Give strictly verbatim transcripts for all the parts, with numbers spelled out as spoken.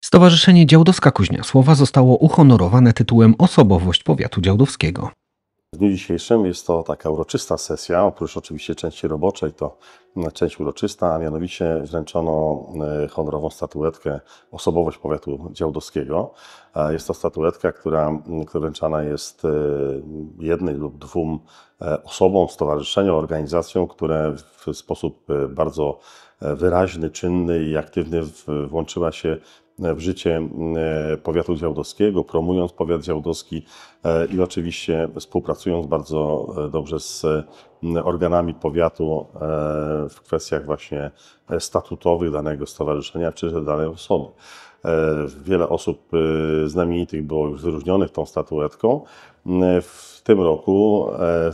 Stowarzyszenie Działdowska Kuźnia Słowa zostało uhonorowane tytułem Osobowość Powiatu Działdowskiego. W dniu dzisiejszym jest to taka uroczysta sesja, oprócz oczywiście części roboczej, to część uroczysta, a mianowicie wręczono honorową statuetkę Osobowość Powiatu Działdowskiego. Jest to statuetka, która, która wręczana jest jednej lub dwóm osobom, stowarzyszeniom, organizacjom, które w sposób bardzo wyraźny, czynny i aktywny włączyła się w życie powiatu działdowskiego, promując powiat działdowski i oczywiście współpracując bardzo dobrze z organami powiatu w kwestiach właśnie statutowych danego stowarzyszenia czy danej osoby. Wiele osób znamienitych było już wyróżnionych tą statuetką. W tym roku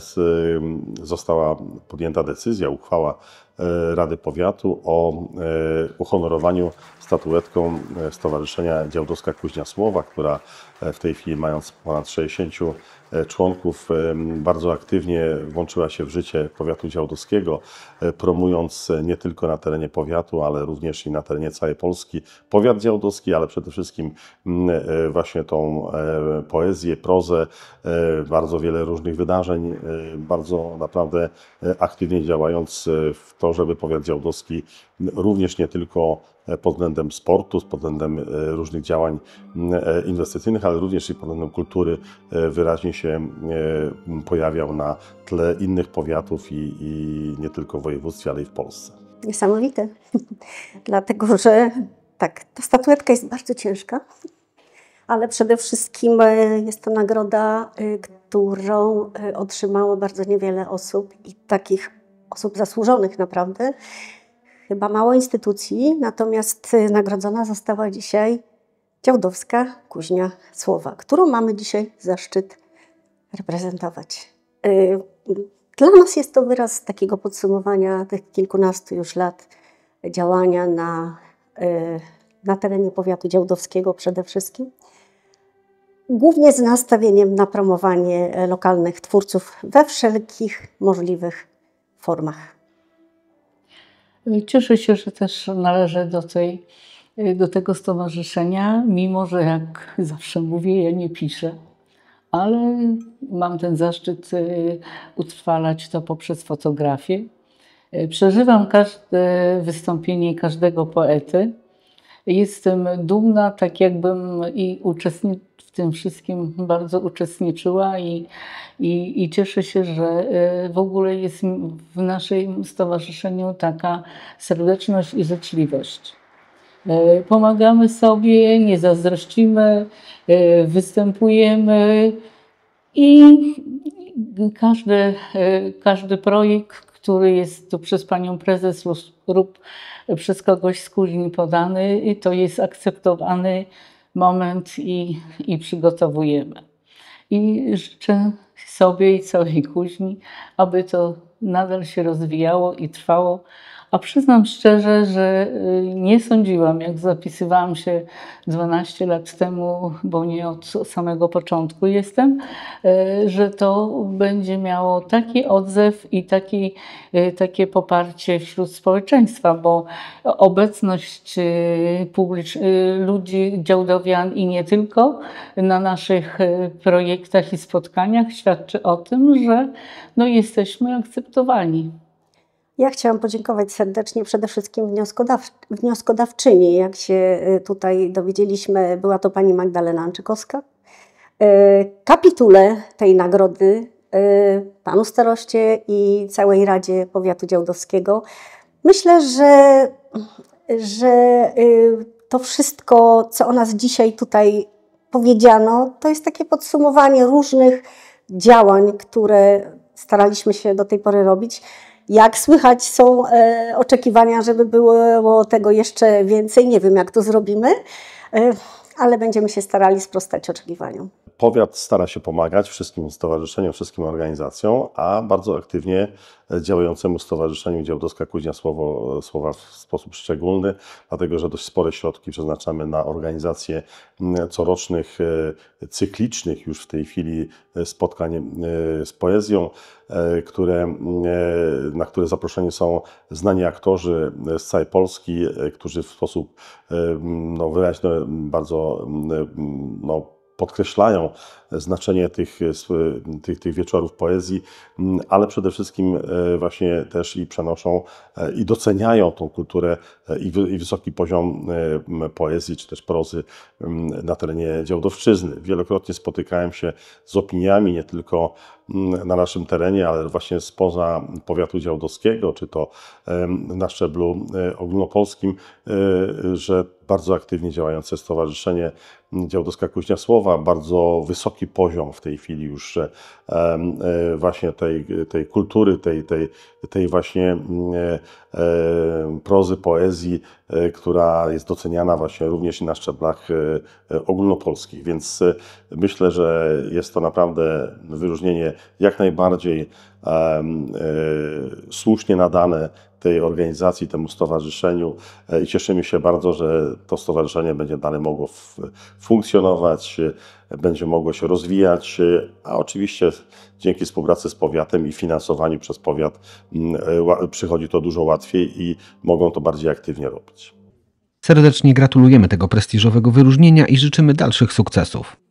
została podjęta decyzja, uchwała Rady Powiatu o uhonorowaniu statuetką Stowarzyszenia Działdowska Kuźnia Słowa, która w tej chwili, mając ponad sześćdziesięciu członków, bardzo aktywnie włączyła się w życie powiatu działdowskiego, promując nie tylko na terenie powiatu, ale również i na terenie całej Polski powiat działdowski, ale przede wszystkim właśnie tą poezję, prozę, bardzo wiele różnych wydarzeń, bardzo naprawdę aktywnie działając w to, żeby powiat działdowski również nie tylko pod względem sportu, pod względem różnych działań inwestycyjnych, ale również i pod względem kultury wyraźnie się pojawiał na tle innych powiatów i, i nie tylko w województwie, ale i w Polsce. Niesamowite, dlatego że tak, ta statuetka jest bardzo ciężka, ale przede wszystkim jest to nagroda, którą otrzymało bardzo niewiele osób i takich osób zasłużonych naprawdę. Chyba mało instytucji, natomiast nagrodzona została dzisiaj Działdowska Kuźnia Słowa, którą mamy dzisiaj zaszczyt reprezentować. Dla nas jest to wyraz takiego podsumowania tych kilkunastu już lat działania na, na terenie powiatu działdowskiego przede wszystkim. Głównie z nastawieniem na promowanie lokalnych twórców we wszelkich możliwych formach. Cieszę się, że też należę do, tej, do tego stowarzyszenia, mimo że jak zawsze mówię, ja nie piszę, ale mam ten zaszczyt utrwalać to poprzez fotografię. Przeżywam każde wystąpienie każdego poety. Jestem dumna, tak jakbym i uczestni- w tym wszystkim bardzo uczestniczyła i, i, i cieszę się, że w ogóle jest w naszym stowarzyszeniu taka serdeczność i życzliwość. Pomagamy sobie, nie zazdrościmy, występujemy i każdy, każdy projekt, który jest tu przez panią prezes lub przez kogoś z Kuźni podany, to jest akceptowany moment i, i przygotowujemy. I życzę sobie i całej Kuźni, aby to nadal się rozwijało i trwało. A przyznam szczerze, że nie sądziłam, jak zapisywałam się dwanaście lat temu, bo nie od samego początku jestem, że to będzie miało taki odzew i taki, takie poparcie wśród społeczeństwa, bo obecność publicz- ludzi, działdowian i nie tylko na naszych projektach i spotkaniach świadczy o tym, że no, jesteśmy akceptowani. Ja chciałam podziękować serdecznie przede wszystkim wnioskodaw wnioskodawczyni. Jak się tutaj dowiedzieliśmy, była to pani Magdalena Anczykowska. Kapitule tej nagrody panu staroście i całej Radzie Powiatu Działdowskiego. Myślę, że, że to wszystko, co o nas dzisiaj tutaj powiedziano, to jest takie podsumowanie różnych działań, które staraliśmy się do tej pory robić. Jak słychać, są e, oczekiwania, żeby było tego jeszcze więcej. Nie wiem, jak to zrobimy, e, ale będziemy się starali sprostać oczekiwaniom. Powiat stara się pomagać wszystkim stowarzyszeniom, wszystkim organizacjom, a bardzo aktywnie działającemu Stowarzyszeniu Działdowska Kuźnia Słowo, Słowa w sposób szczególny, dlatego że dość spore środki przeznaczamy na organizację corocznych, cyklicznych już w tej chwili spotkań z poezją, które, na które zaproszeni są znani aktorzy z całej Polski, którzy w sposób no, wyraźny bardzo no, podkreślają znaczenie tych, tych, tych wieczorów poezji, ale przede wszystkim właśnie też i przenoszą i doceniają tą kulturę i, i wysoki poziom poezji czy też prozy na terenie Działdowszczyzny. Wielokrotnie spotykałem się z opiniami nie tylko na naszym terenie, ale właśnie spoza powiatu działdowskiego, czy to na szczeblu ogólnopolskim, że bardzo aktywnie działające Stowarzyszenie Działdowska Kuźnia Słowa, bardzo wysoki poziom w tej chwili już właśnie tej, tej kultury, tej, tej, tej właśnie prozy, poezji, która jest doceniana właśnie również i na szczeblach ogólnopolskich. Więc myślę, że jest to naprawdę wyróżnienie jak najbardziej słusznie nadane tej organizacji, temu stowarzyszeniu i cieszymy się bardzo, że to stowarzyszenie będzie dalej mogło funkcjonować, będzie mogło się rozwijać, a oczywiście dzięki współpracy z powiatem i finansowaniu przez powiat przychodzi to dużo łatwiej i mogą to bardziej aktywnie robić. Serdecznie gratulujemy tego prestiżowego wyróżnienia i życzymy dalszych sukcesów.